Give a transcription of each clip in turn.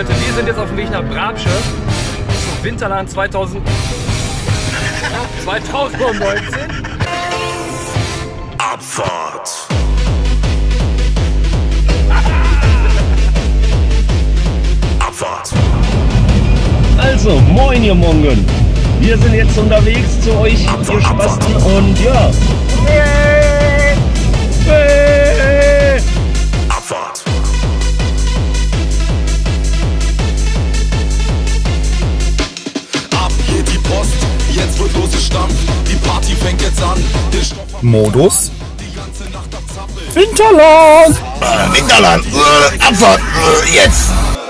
Leute, wir sind jetzt auf dem Weg nach Bramsche zum Winterland 2019. Abfahrt. Abfahrt. Also, moin ihr Mongen. Wir sind jetzt unterwegs zu euch, ihr Spasten, und ja. Abfahrt. Ab geht die Post, jetzt wird losgestampft. Die Party fängt jetzt an. Modus Die ganze Nacht am Zappeln. Winterland! Winterland! Abfahrt! Jetzt!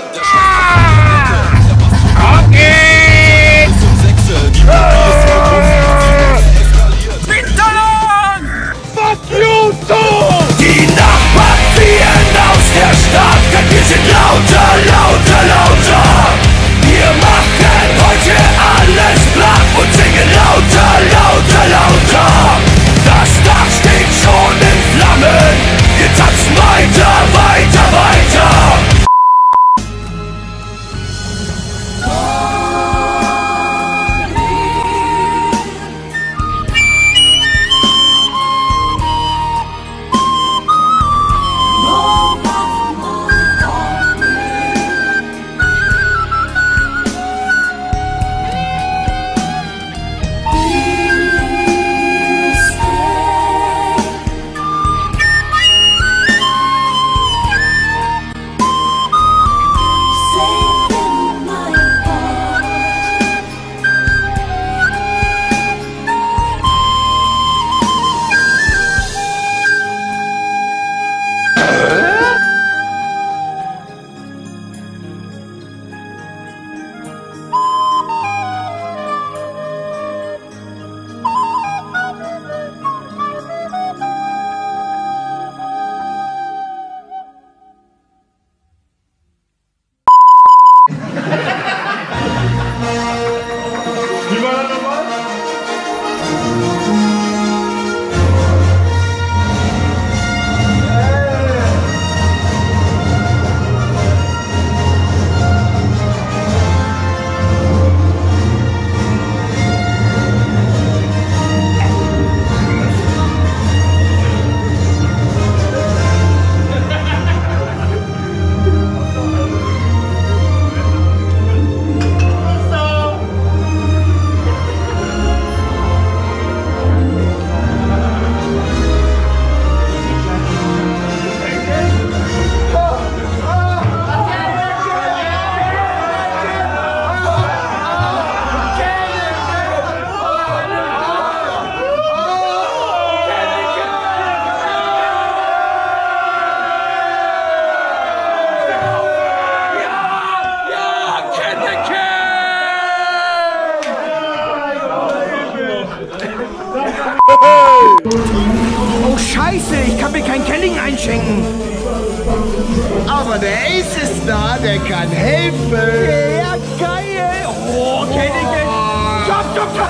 Ab geht's! Zum Sechse, die Party ist eskaliert. Winterland! Fuck you too! Die Nachbarn ziehen aus der Stadt, denn wir sind lauter, lauter, lauter. Wir machen heute alles platt und singen lauter, lauter, lauter. Das Dach steht schon in Flammen, wir tanzen weiter, weiter, weiter. Oh Scheiße, ich kann mir kein Kelling einschenken. Aber der Ace ist da, der kann helfen. Ja, geil. Oh, Kelling. Stopp, stopp, stopp.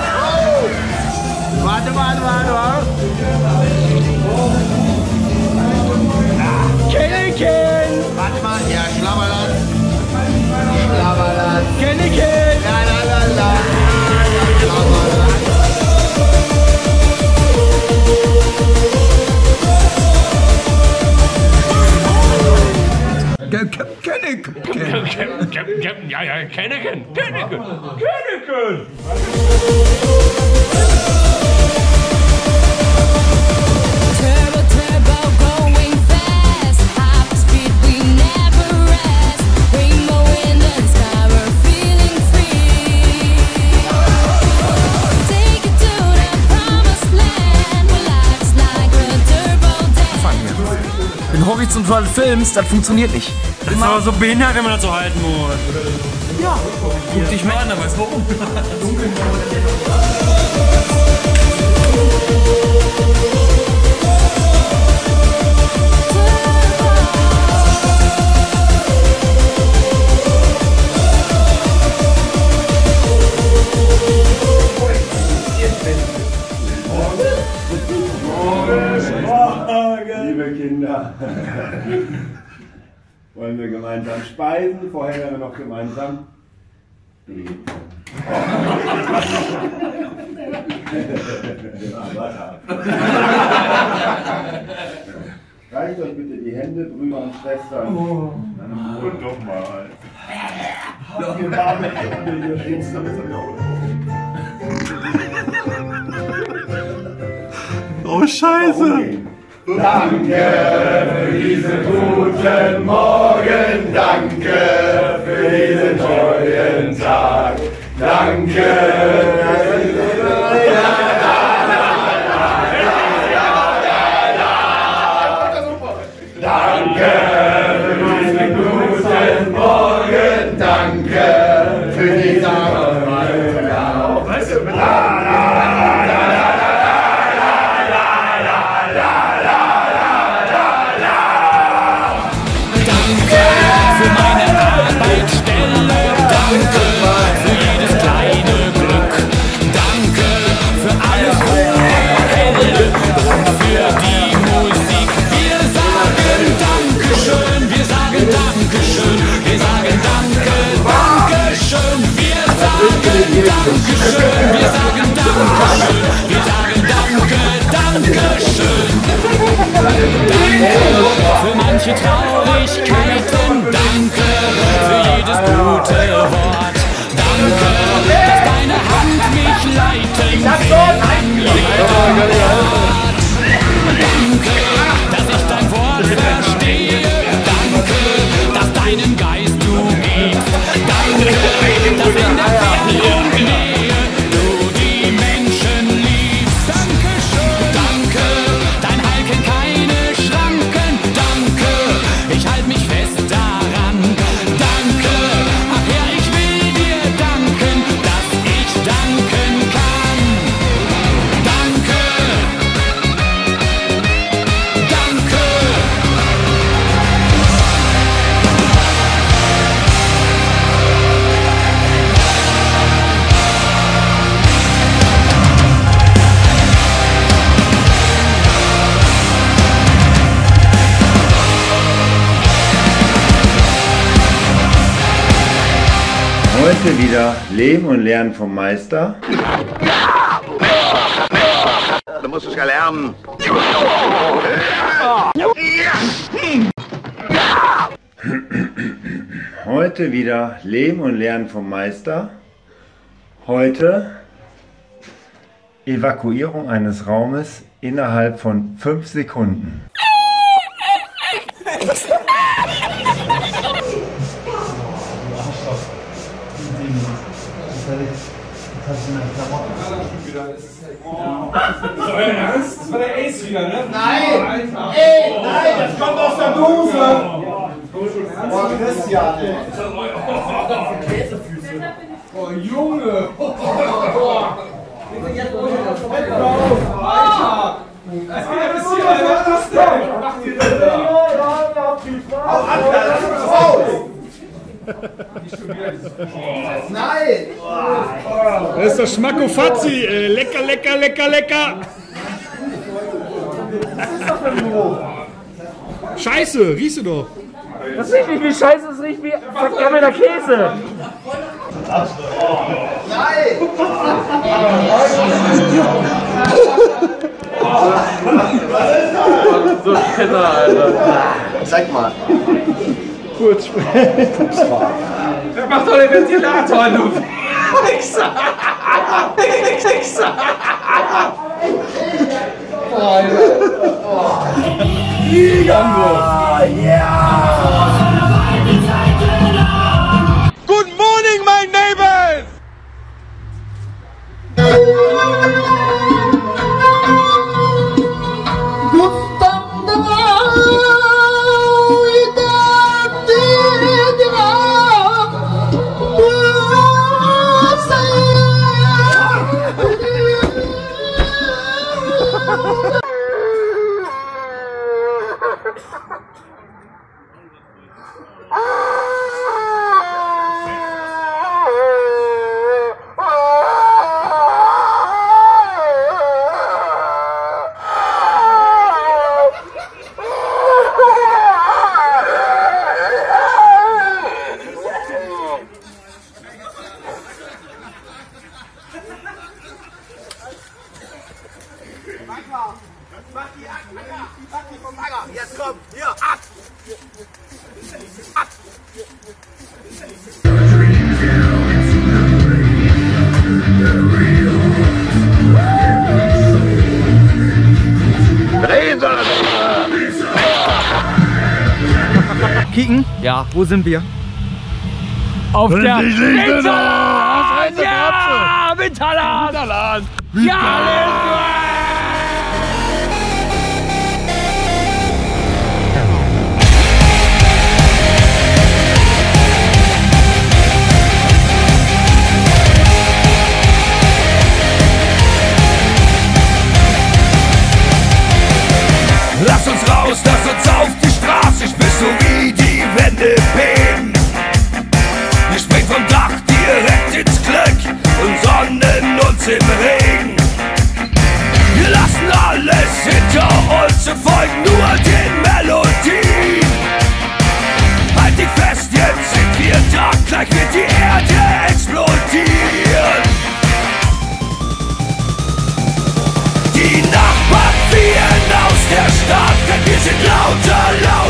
Warte, warte, warte, warte. Kelling. Warte mal, ja, Schlabberland. Schlabberland. Kelling. La, la, la, la. Schlabberland. Ja, Kenneken. Turbo, turbo, going fast. High speed, we never rest. Rainbow in the sky, we're feeling free. Take it to the promised land, where life's like a turbo dance. Wenn horizontal filmst, das funktioniert nicht. Das ist aber so behindert, wenn man das so halten muss. Ja, guck dich mal an, aber weißt warum? Liebe Kinder. Wollen wir gemeinsam speisen? Vorher werden wir noch gemeinsam beten. Reicht euch bitte die Hände, Brüder und Schwestern. Und doch mal. Wir warten hier stehst Oh Scheiße! Danke für diesen guten Morgen, danke für diesen neuen Tag, danke. Danke für diesen guten Morgen, danke für diesen neuen Tag. Wir sagen Dankeschön, wir sagen Danke, Dankeschön. Danke für manche Traurigkeiten, danke für jedes gute Wort. Danke, dass deine Hand mich leiten will an jedem Ort. Danke, dass ich dein Wort verstehe, danke, dass deinen Geist du gibst. Danke, dass in der Ferne und Nähe du die Menschen liebst. Dankeschön. Danke, dein Heil kennt keine Schranken. Danke, ich halte mich fest daran. Danke, ach Herr, ich will dir danken, dass ich danken kann. Danke. Danke. Heute wieder Leben und Lernen vom Meister. Du musst es ja lernen. Heute wieder Leben und Lernen vom Meister. Heute Evakuierung eines Raumes innerhalb von 5 Sekunden. Das ist euer Ernst? Das war der Ace wieder, ne? Nein! Ey, nein, das kommt aus der Dose! Oh, Christian, ey. Oh, Junge! Was ist das denn? Was macht ihr denn da? Hau ab, lass uns raus! Nein! Das ist das Schmackofazzi. Lecker, lecker, lecker, lecker. Was ist das denn so? Scheiße, riechst du doch. Das riecht nicht wie Scheiße, das riecht wie vergammelter Käse. Nein! So Kenner, Alter. Zeig mal. Kurz. Wer macht doch den Ventilator, du Wichser! Wichser! Good morning, my neighbors! Jetzt kommt, hier, ab! Ab! Drehen soll er nicht. Kicken? Ja. Wo sind wir? Auf der Winterland! Ja, Winterland! Ja! Lass uns raus, lass uns auf die Straße, ich bin so wie die Wände beben. Wir springen vom Dach direkt ins Glück und sonnen uns im Regen. Wir lassen alles hinter uns und folgen nur den Melodien. Halt dich fest, jetzt sind wir da, gleich wird die Erde explodieren. Die Nachbarn fliehen aus der Stadt, denn wir sind lauter, lauter.